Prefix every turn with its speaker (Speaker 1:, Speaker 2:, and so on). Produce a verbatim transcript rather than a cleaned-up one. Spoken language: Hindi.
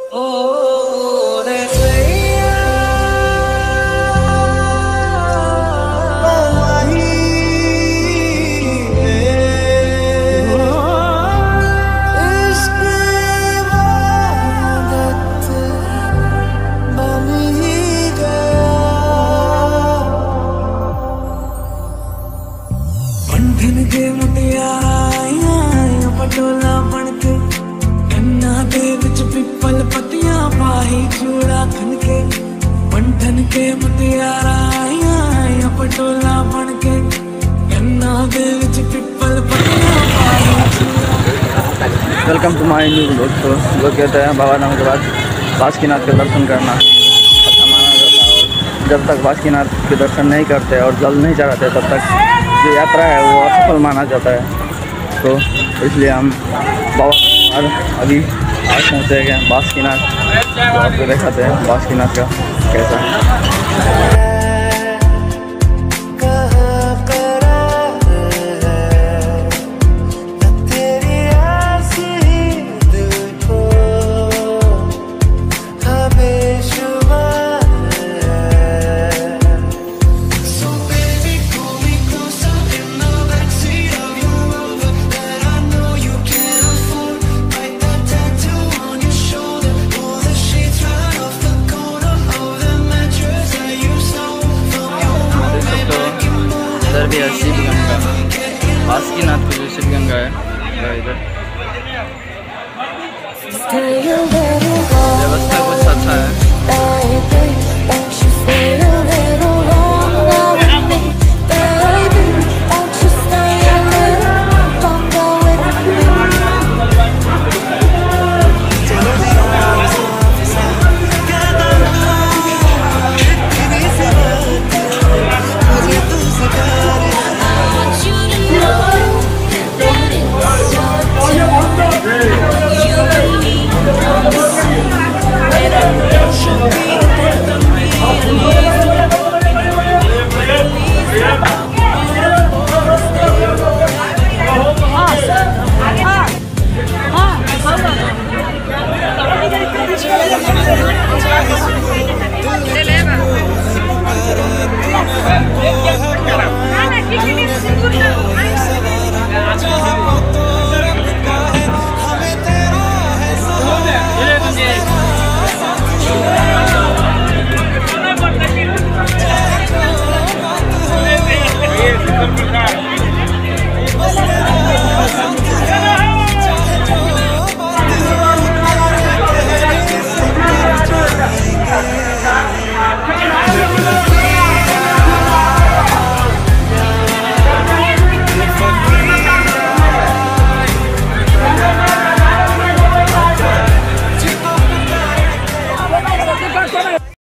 Speaker 1: पटोला बनके कन्ना दे विच पिपल पतियां पाही चूड़ा खनके पंठन के मुटियारा आया पटोला बनके कन्ना दे विच पिपल पतियां पाही चूड़ा।
Speaker 2: Welcome to my new blog. तो लोग कहते हैं बाबा धाम के बाद बासुकीनाथ के दर्शन करना अच्छा माना जाता है, और जब तक बासुकीनाथ के दर्शन नहीं करते और जल नहीं चढ़ाते तब तक जो यात्रा है वो असफल माना जाता है। तो इसलिए हम बाबा अभी आज पहुँचे गए बासुकीनाथ, तो आपको दिखाते हैं बासुकीनाथ का कैसा है। इधर भी है शिव गंगा, बासुकीनाथ की जो शिव गंगा है इधर व्यवस्था कुछ अच्छा है।
Speaker 1: You